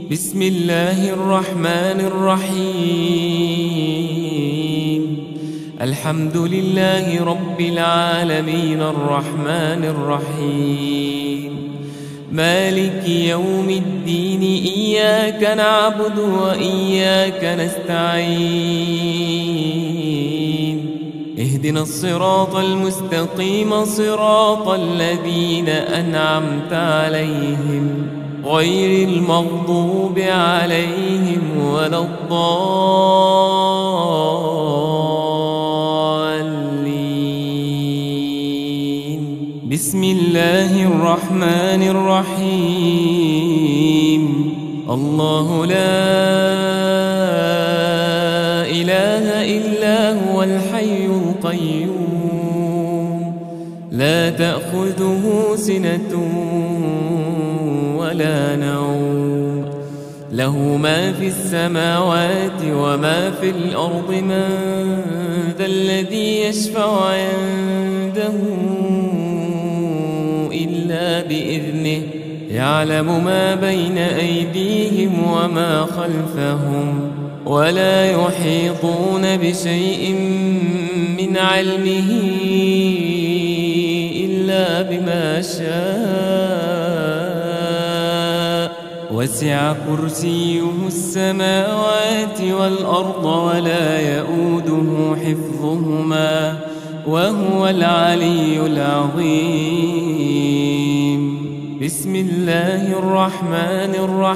بسم الله الرحمن الرحيم. الحمد لله رب العالمين الرحمن الرحيم مالك يوم الدين. إياك نعبد وإياك نستعين. اهدنا الصراط المستقيم صراط الذين أنعمت عليهم غير المغضوب عليهم ولا الضالين. بسم الله الرحمن الرحيم. الله لا إله إلا هو الحي القيوم لا تأخذه سنة ولا نوم له ما في السماوات وما في الأرض. من ذا الذي يشفع عنده إلا بإذنه. يعلم ما بين أيديهم وما خلفهم ولا يحيطون بشيء من علمه إلا بما شاء. وسع كرسيه السماوات والأرض ولا يؤوده حفظهما وهو العلي العظيم. بسم الله الرحمن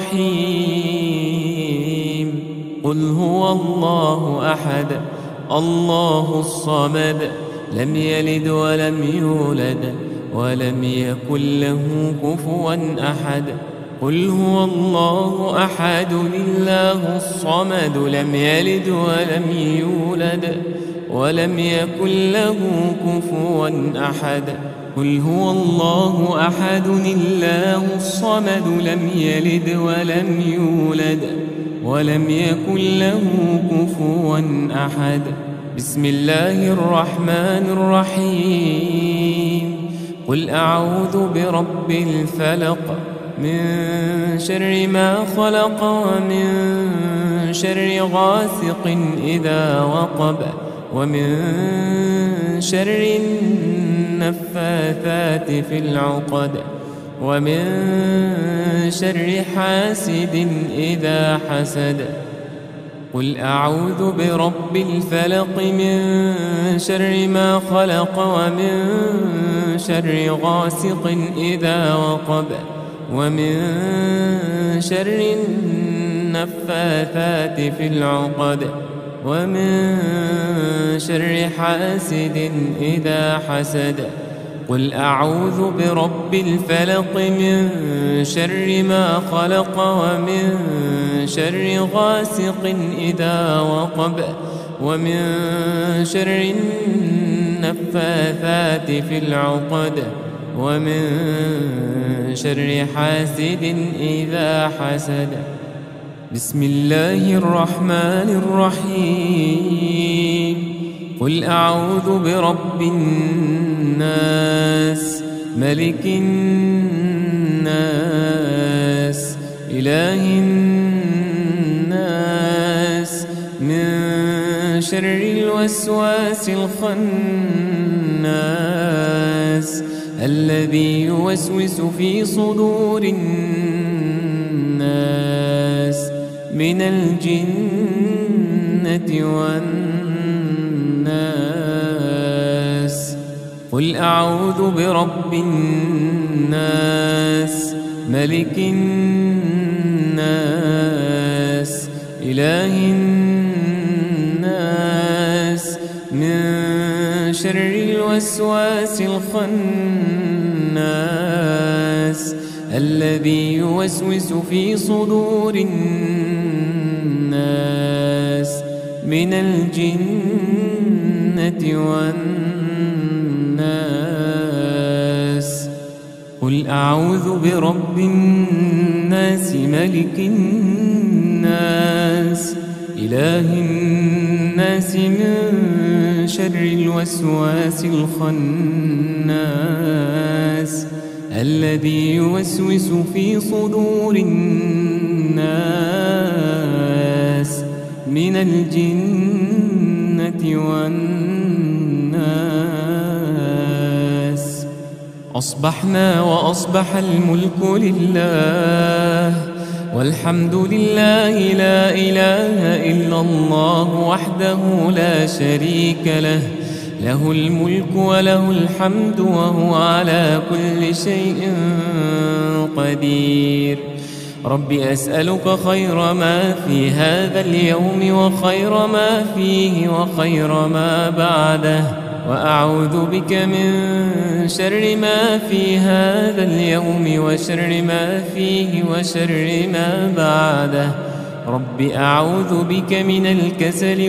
الرحيم. قل هو الله أحد الله الصمد لم يلد ولم يولد ولم يكن له كفوا أحد. قل هو الله أحد الله الصمد لم يلد ولم يولد ولم يكن له كفوا أحد. قل هو الله أحد الله الصمد لم يلد ولم يولد ولم يكن له كفوا أحد. بسم الله الرحمن الرحيم. قل أعوذ برب الفلق من شر ما خلق ومن شر غاسق إذا وقب ومن شر النفاثات في العقد ومن شر حاسد إذا حسد. قل أعوذ برب الفلق من شر ما خلق ومن شر غاسق إذا وقب ومن شر النفاثات في العقد ومن شر حاسد إذا حسد. قل أعوذ برب الفلق من شر ما خلق ومن شر غاسق إذا وقب ومن شر النفاثات في العقد ومن شر حاسد إذا حسد. بسم الله الرحمن الرحيم. قل أعوذ برب الناس ملك الناس إله الناس من شر الوسواس الخناس الذي يوسوس في صدور الناس من الجنة والناس. قل أعوذ برب الناس ملك الناس إله الناس من شر الوسواس الخناس الذي يوسوس في صدور الناس من الجنة والناس. قل أعوذ برب الناس ملك الناس إله الناس من شر الوسواس الخناس الذي يوسوس في صدور الناس الجنة والناس. أصبحنا وأصبح الملك لله، والحمد لله، لا إله إلا الله وحده لا شريك له، له الملك وله الحمد وهو على كل شيء قدير. رب أسألك خير ما في هذا اليوم وخير ما فيه وخير ما بعده، وأعوذ بك من شر ما في هذا اليوم وشر ما فيه وشر ما بعده. رب أعوذ بك من الكسل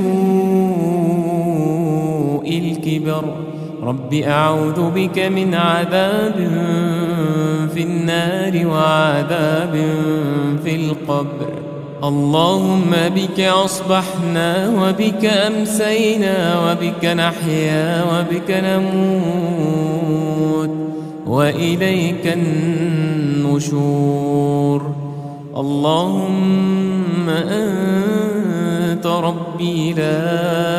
وسوء الكبر. رب أعوذ بك من عذاب في النار وعذاب في القبر. اللهم بك أصبحنا وبك أمسينا وبك نحيا وبك نموت وإليك النشور. اللهم أنت ربي لا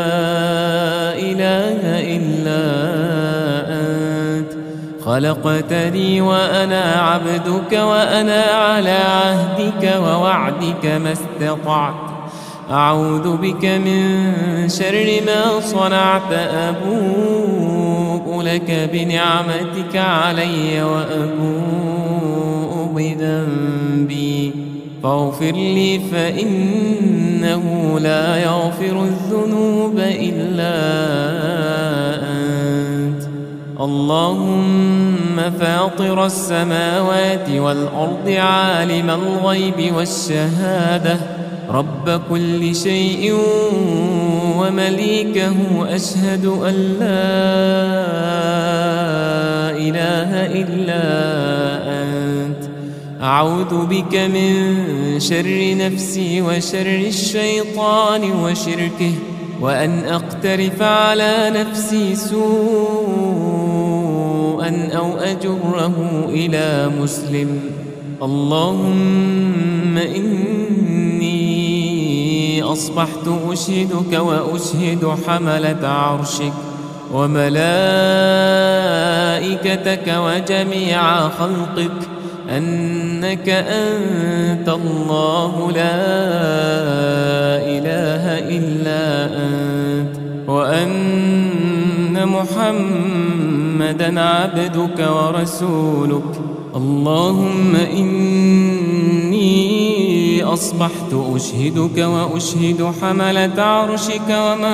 إله إلا أنت، خلقتني وأنا عبدك وأنا على عهدك ووعدك ما استطعت. أعوذ بك من شر ما صنعت. أبوء لك بنعمتك علي وأبوء بذنبي، فاغفر لي فإنه لا يغفر الذنوب إلا أنت. اللهم فاطر السماوات والأرض، عالم الغيب والشهادة، رب كل شيء ومليكه، أشهد أن لا إله إلا أنت. أعوذ بك من شر نفسي وشر الشيطان وشركه، وأن أقترف على نفسي سوءا أو أجره إلى مسلم. اللهم إني أصبحت أشهدك وأشهد حملة عرشك وملائكتك وجميع خلقك أنك أنت الله لا إله إلا أنت، وأن محمدا عبدك ورسولك. اللهم إني أصبحت أشهدك وأشهد حملة عرشك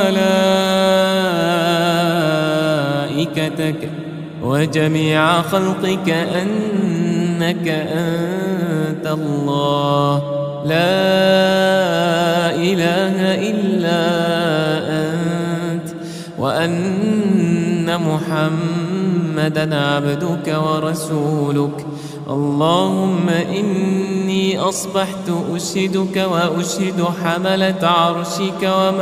وملائكتك وجميع خلقك أنك أنت الله لا إله إلا أنت، وأن محمدا عبدك ورسولك. اللهم إني أصبحت أشهدك وأشهد حملة عرشك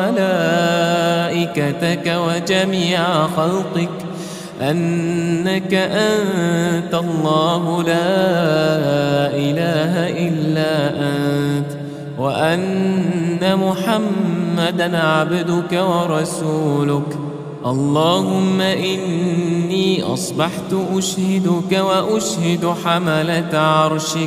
وملائكتك وجميع خلقك أنك أنت الله لا إله إلا أنت، وأن محمدا عبدك ورسولك. اللهم إني أصبحت أشهدك وأشهد حملة عرشك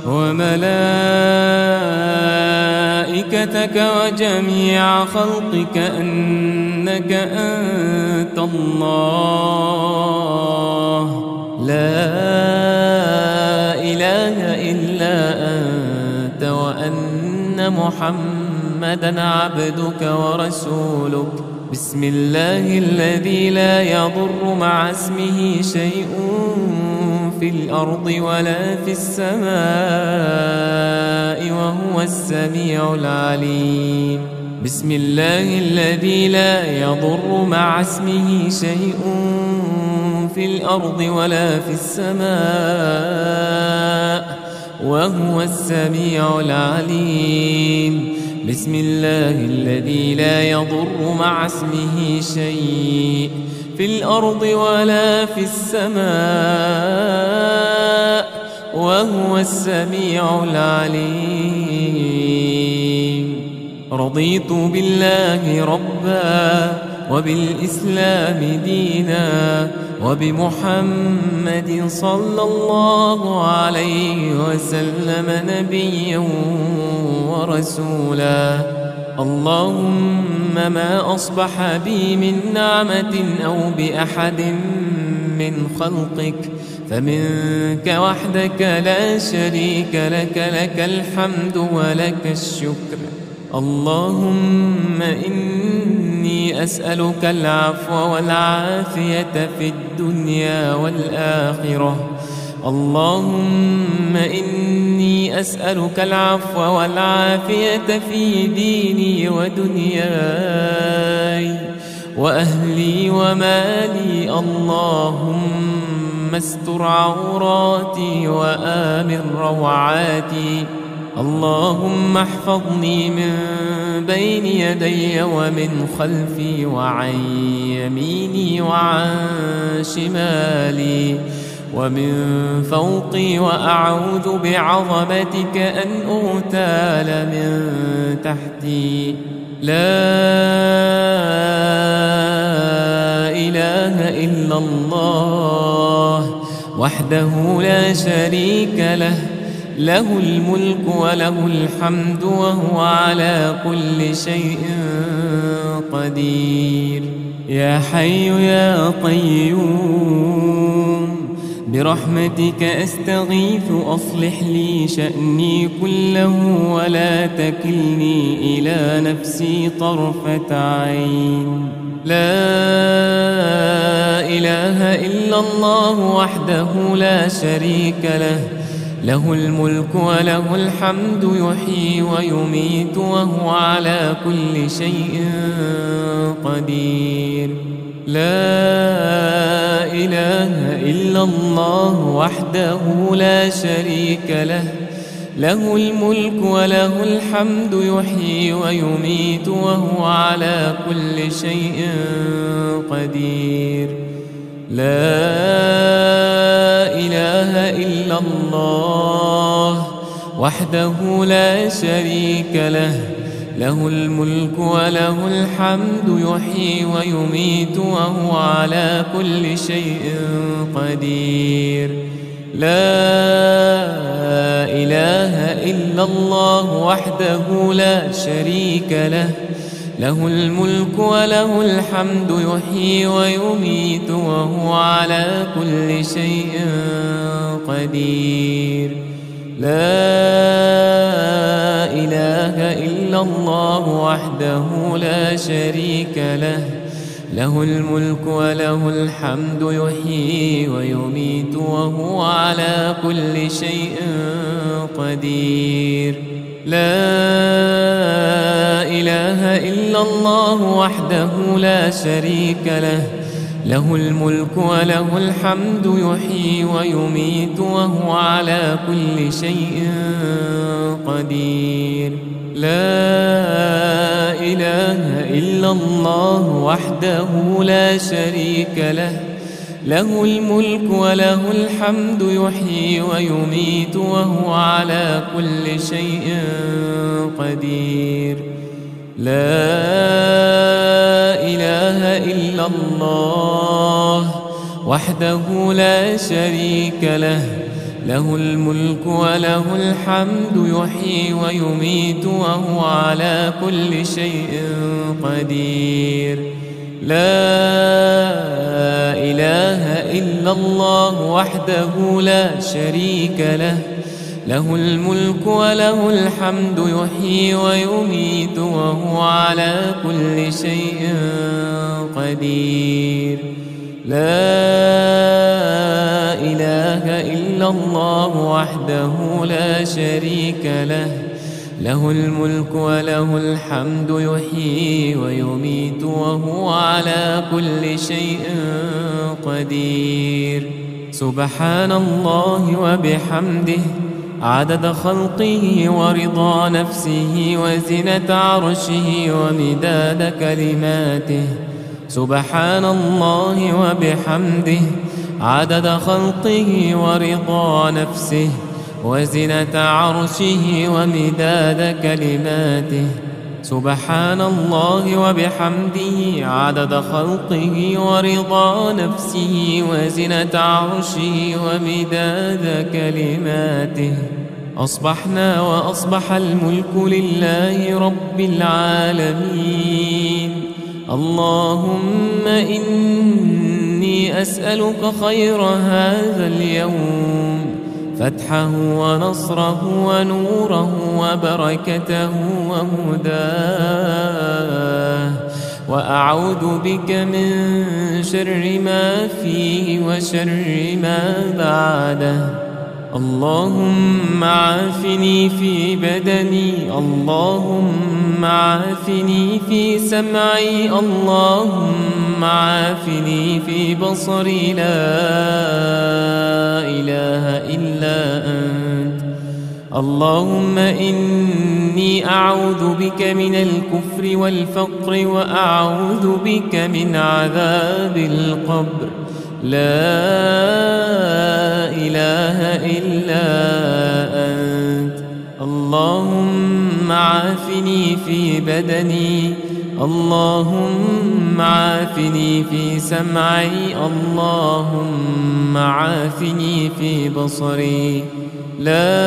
وملائكتك وجميع خلقك أنك أنت الله لا إله إلا أنت، وأن محمدا عبدك ورسولك. بسم الله الذي لا يضر مع اسمه شيء في الأرض ولا في السماء وهو السميع العليم. بسم الله الذي لا يضر مع اسمه شيء في الأرض ولا في السماء وهو السميع العليم. بسم الله الذي لا يضر مع اسمه شيء في الأرض ولا في السماء وهو السميع العليم. رضيت بالله ربا وبالإسلام دينا وبمحمد صلى الله عليه وسلم نبيا ورسولا. اللهم ما أصبح بي من نعمة أو بأحد من خلقك فمنك وحدك لا شريك لك، لك الحمد ولك الشكر. اللهم إني أسألك العفو والعافية في الدنيا والآخرة. اللهم إني أسألك العفو والعافية في ديني ودنياي وأهلي ومالي. اللهم استر عوراتي وآمن روعاتي. اللهم احفظني من بين يدي ومن خلفي وعن يميني وعن شمالي ومن فوقي، وأعوذ بعظمتك أن أغتال من تحتي. لا إله إلا الله وحده لا شريك له، له الملك وله الحمد وهو على كل شيء قدير. يا حي يا قيوم برحمتك أستغيث، أصلح لي شأني كله ولا تكلني إلى نفسي طرفة عين. لا إله إلا الله وحده لا شريك له، له الملك وله الحمد يحيي ويميت وهو على كل شيء قدير. لا إله إلا الله وحده لا شريك له، له الملك وله الحمد يحيي ويميت وهو على كل شيء قدير. لا إله إلا الله وحده لا شريك له، له الملك وله الحمد يحيي ويميت وهو على كل شيء قدير. لا إله إلا الله وحده لا شريك له، له الملك وله الحمد يحيي ويميت وهو على كل شيء قدير. لا إله إلا الله وحده لا شريك له، له الملك وله الحمد يحيي ويميت وهو على كل شيء قدير. لا إله إلا الله وحده لا شريك له، له الملك وله الحمد يحيي ويميت وهو على كل شيء قدير. لا إله إلا الله وحده لا شريك له، له الملك وله الحمد يحيي ويميت وهو على كل شيء قدير. لا إله إلا الله وحده لا شريك له، له الملك وله الحمد يحيي ويميت وهو على كل شيء قدير. لا إله إلا الله وحده لا شريك له، له الملك وله الحمد يحيي ويميت وهو على كل شيء قدير. لا إله إلا الله وحده لا شريك له، له الملك وله الحمد يحيي ويميت وهو على كل شيء قدير. سبحان الله وبحمده عدد خلقه ورضا نفسه وزنة عرشه ومداد كلماته. سبحان الله وبحمده عدد خلقه ورضا نفسه وزنة عرشه ومداد كلماته. سبحان الله وبحمده عدد خلقه ورضا نفسه وزنة عرشه ومداد كلماته. أصبحنا وأصبح الملك لله رب العالمين. اللهم إني أسألك خير هذا اليوم، فتحه ونصره ونوره وبركته وهداه، وأعوذ بك من شر ما فيه وشر ما بعده. اللهم عافني في بدني، اللهم عافني في سمعي، اللهم عافني في بصري، لا إله إلا أنت. اللهم إني أعوذ بك من الكفر والفقر، وأعوذ بك من عذاب القبر، لا إله إلا أنت. اللهم عافني في بدني، اللهم عافني في سمعي، اللهم عافني في بصري، لا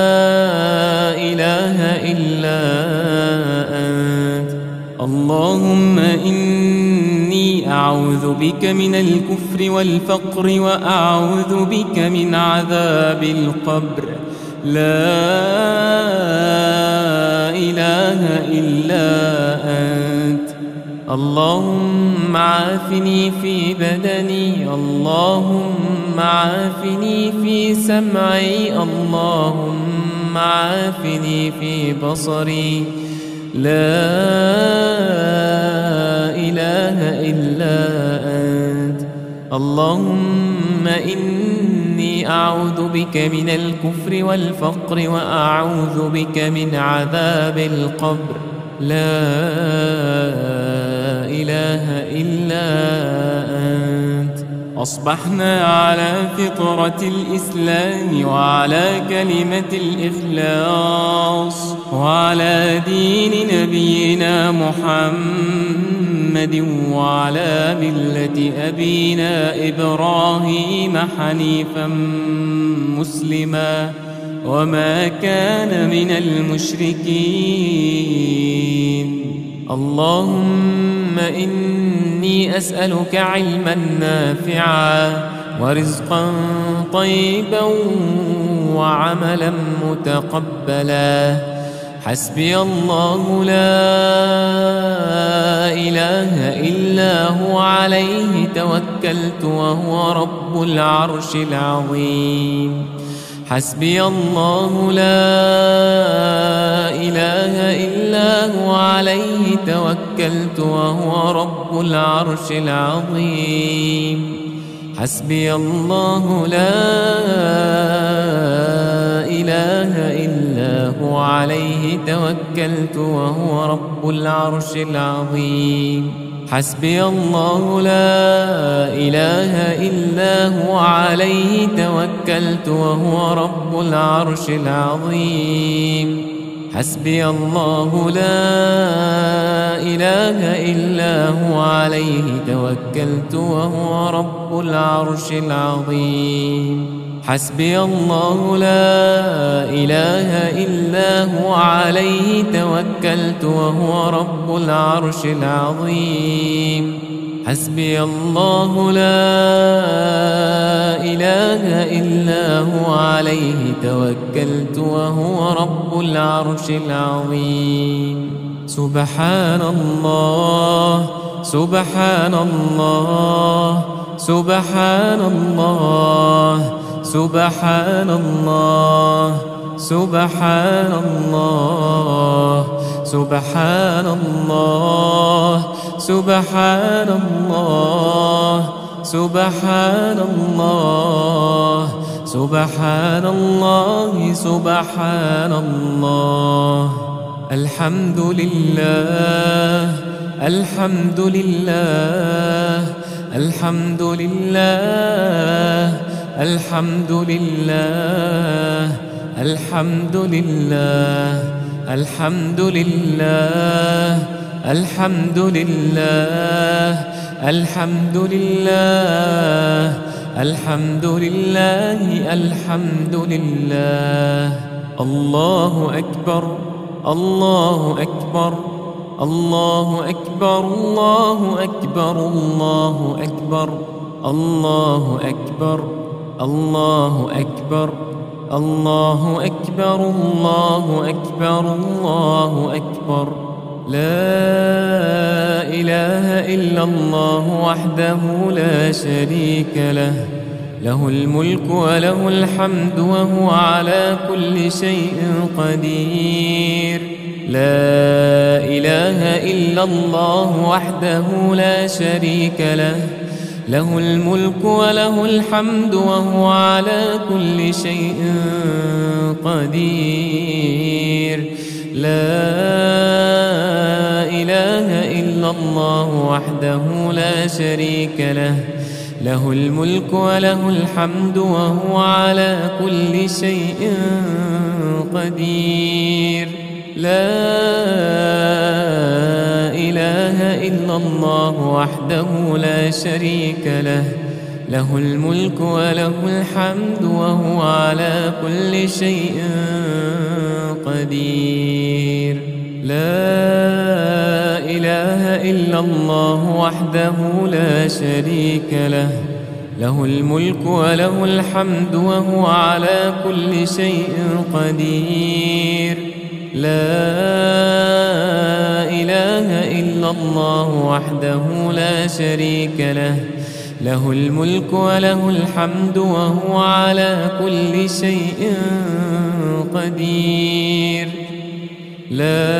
إله إلا أنت. اللهم إني أعوذ بك من الكفر والفقر، وأعوذ بك من عذاب القبر، لا إله إلا أنت. اللهم عافني في بدني، اللهم عافني في سمعي، اللهم عافني في بصري، لا إله إلا أنت. اللهم إني أعوذ بك من الكفر والفقر، وأعوذ بك من عذاب القبر، لا إله إلا أنت. أصبحنا على فطرة الإسلام، وعلى كلمة الإخلاص، وعلى دين نبينا محمد، وعلى ملة أبينا إبراهيم حنيفا مسلما، وما كان من المشركين. اللهم إني أسألك علما نافعا، ورزقا طيبا، وعملا متقبلا. حسبي الله لا إله إلا هو، عليه توكلت وهو رب العرش العظيم. حسبي الله لا إله إلا هو، عليه توكلت وهو رب العرش العظيم. حسبي الله لا إله إلا هو، عليه توكلت وهو رب العرش العظيم. حسبي الله لا إله إلا هو، عليه توكلت وهو رب العرش العظيم. حسبي الله لا إله إلا هو، عليه توكلت وهو رب العرش العظيم. حسبي الله لا إله إلا هو، عليه توكلت وهو رب العرش العظيم. حسبي الله لا إله إلا هو، عليه توكلت وهو رب العرش العظيم. سبحان الله، سبحان الله، سبحان الله، سبحان الله، سبحان الله، سبحان الله، سبحان الله، سبحان الله، سبحان الله، سبحان الله. الحمد لله، الحمد لله، الحمد لله، الحمد لله، الحمد لله، الحمد لله الحمد لله الحمد لله الحمد لله الحمد لله. الله أكبر الله أكبر الله أكبر الله أكبر الله أكبر الله أكبر الله أكبر الله أكبر الله أكبر الله أكبر. لا إله إلا الله وحده لا شريك له، له الملك وله الحمد وهو على كل شيء قدير. لا إله إلا الله وحده لا شريك له، له الملك وله الحمد وهو على كل شيء قدير. لا إله إلا الله وحده لا شريك له، له الملك وله الحمد وهو على كل شيء قدير. لا إله إلا الله وحده لا شريك له، له الملك وله الحمد وهو على كل شيء قدير. لا إله إلا الله وحده لا شريك له، له الملك وله الحمد وهو على كل شيء قدير. لا إله إلا الله وحده لا شريك له، له الملك وله الحمد وهو على كل شيء قدير. لا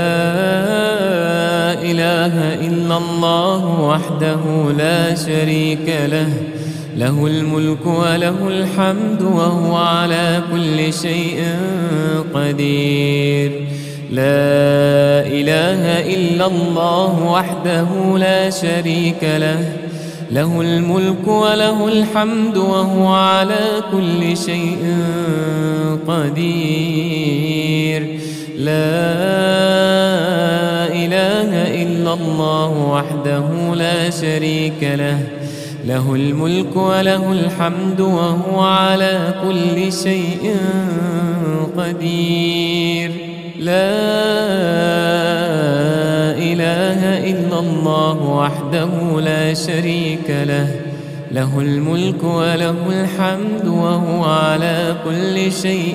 إله إلا الله وحده لا شريك له، له الملك وله الحمد وهو على كل شيء قدير. لا إله إلا الله وحده لا شريك له، له الملك وله الحمد وهو على كل شيء قدير. لا إله إلا الله وحده لا شريك له، له الملك وله الحمد وهو على كل شيء قدير. لا إله إلا الله وحده لا شريك له، له الملك وله الحمد وهو على كل شيء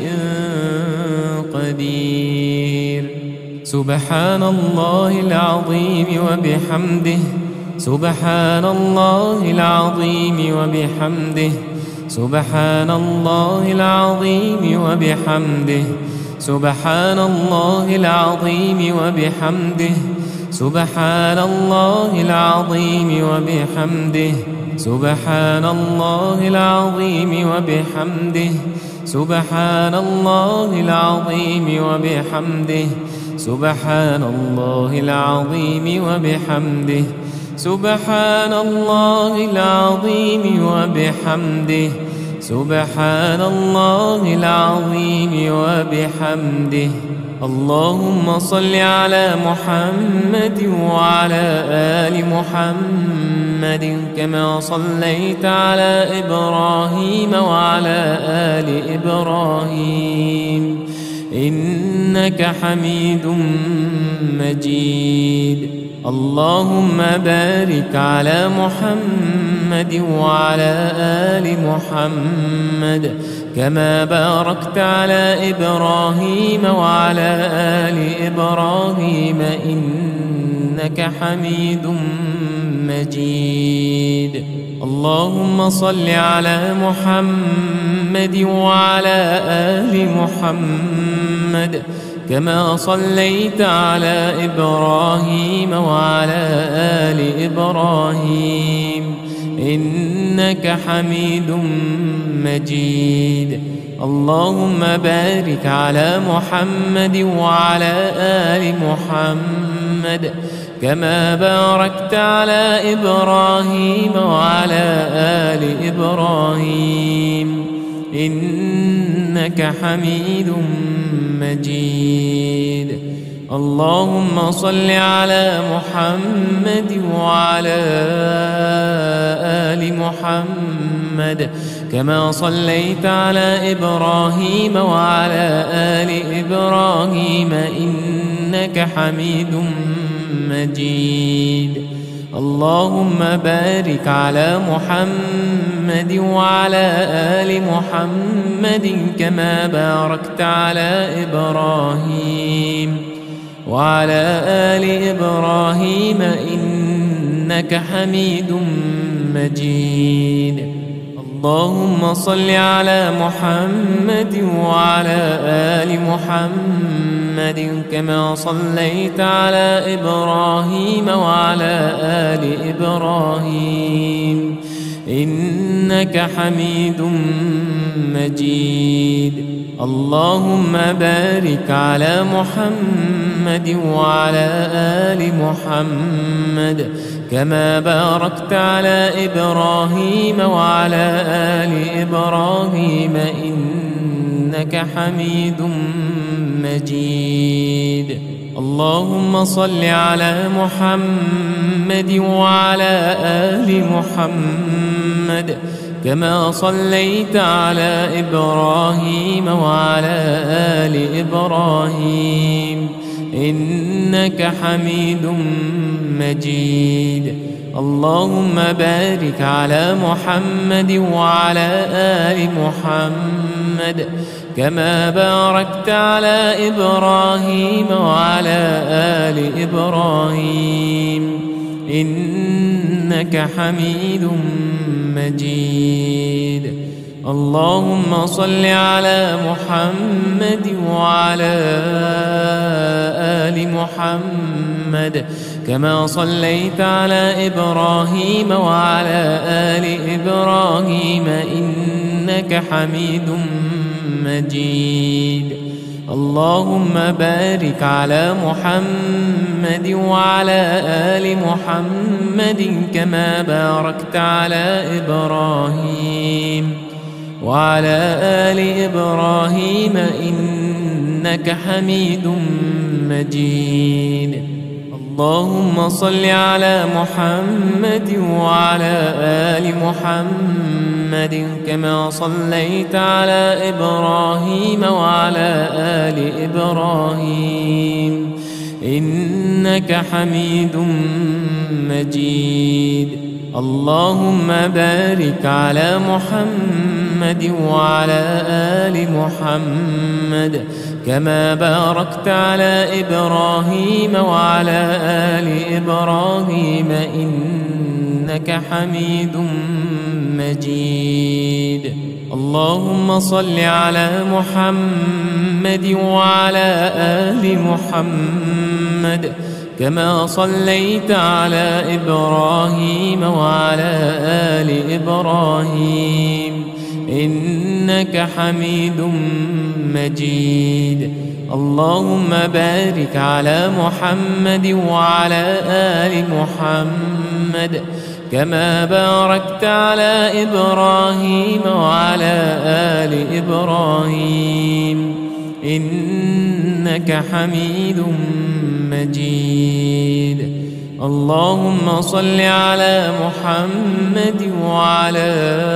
قدير. سبحان الله العظيم وبحمده، سبحان الله العظيم وبحمده، سبحان الله العظيم وبحمده، سبحان الله العظيم وبحمده، سبحان الله العظيم وبحمده، سبحان الله العظيم وبحمده، سبحان الله العظيم وبحمده، سبحان الله العظيم وبحمده، سبحان الله العظيم وبحمده، سبحان الله العظيم وبحمده. اللهم صل على محمد وعلى آل محمد كما صليت على إبراهيم وعلى آل إبراهيم إنك حميد مجيد. اللهم بارك على محمد وعلى آل محمد كما باركت على إبراهيم وعلى آل إبراهيم إنك حميد مجيد. اللهم صل على محمد وعلى آل محمد كما صليت على إبراهيم وعلى آل إبراهيم إنك حميد مجيد. اللهم بارك على محمد وعلى آل محمد كما باركت على إبراهيم وعلى آل إبراهيم إنك حميد مجيد. اللهم صل على محمد وعلى آل محمد كما صليت على إبراهيم وعلى آل إبراهيم إنك حميد مجيد. اللهم بارك على محمد وعلى آل محمد كما باركت على إبراهيم وعلى آل إبراهيم إنك حميد مجيد. اللهم صل على محمد وعلى آل محمد كما صليت على إبراهيم وعلى آل إبراهيم إنك حميد مجيد. اللهم بارك على محمد وعلى آل محمد كما باركت على إبراهيم وعلى آل إبراهيم إنك حميد مجيد. اللهم صل على محمد وعلى آل محمد كما صليت على إبراهيم وعلى آل إبراهيم إنك حميد مجيد. اللهم بارك على محمد وعلى آل محمد كما باركت على إبراهيم وعلى آل إبراهيم إنك حميد مجيد. اللهم صل على محمد وعلى آل محمد كما صليت على إبراهيم وعلى آل إبراهيم إنك حميد مجيد. اللهم بارك على محمد وعلى آل محمد كما باركت على إبراهيم وعلى آل إبراهيم إنك حميد مجيد. اللهم صل على محمد وعلى آل محمد كما صليت على إبراهيم وعلى آل إبراهيم إنك حميد مجيد. اللهم بارك على محمد وعلى آل محمد كما باركت على إبراهيم وعلى آل إبراهيم إنك حميد مجيد. اللهم صل على محمد وعلى آل محمد كما صليت على إبراهيم وعلى آل إبراهيم إنك حميد مجيد. اللهم بارك على محمد وعلى آل محمد كما باركت على إبراهيم وعلى آل إبراهيم إنك حميد مجيد. اللهم صل على محمد وعلى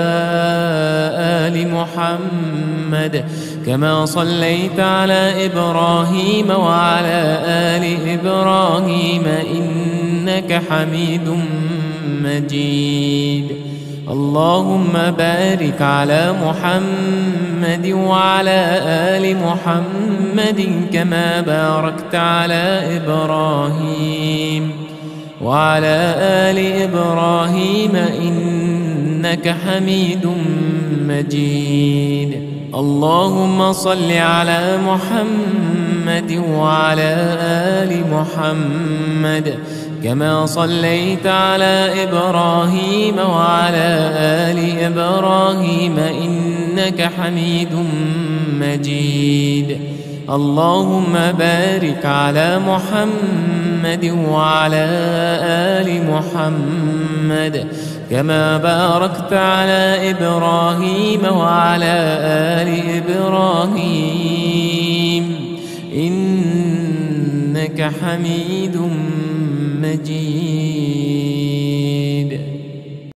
آل محمد كما صليت على إبراهيم وعلى آل إبراهيم إنك حميد مجيد. اللهم بارك على محمد وعلى آل محمد كما باركت على إبراهيم وعلى آل إبراهيم إنك حميد مجيد. اللهم صل على محمد وعلى آل محمد كما صليت على إبراهيم وعلى آل إبراهيم إنك حميد مجيد. اللهم بارك على محمد وعلى آل محمد كما باركت على إبراهيم وعلى آل إبراهيم إنك إنك حميد مجيد.